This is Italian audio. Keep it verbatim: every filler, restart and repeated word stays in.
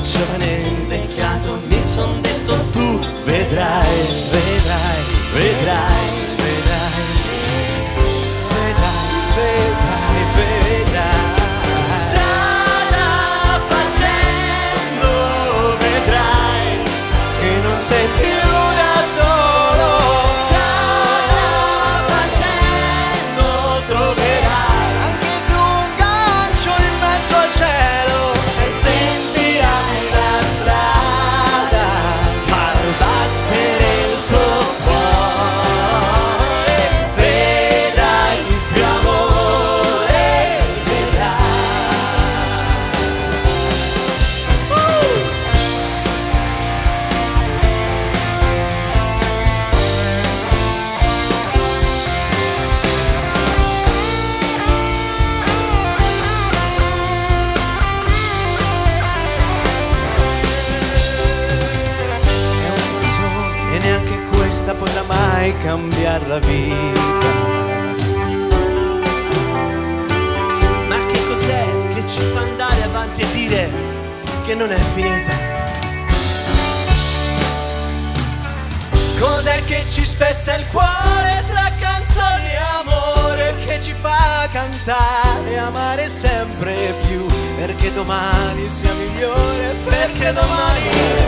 giovane invecchiato, mi son detto tu vedrai, vedrai, vedrai, vedrai, vedrai, vedrai, vedrai. Strada facendo vedrai che non sei più da solo. Strada facendo troverai anche tu un gancio in mezzo al cielo e sentirai la strada far battere il tuo cuore. Vedrai più amore, vedrai. Uh! È una canzone e neanche questa potrà mai cambiare la vita. Ma che cos'è che ci fa andare avanti e dire che non è finita? Cos'è che ci spezza il cuore tra canzoni e amore, che ci fa cantare e amare sempre più? Perché domani sia migliore, perché domani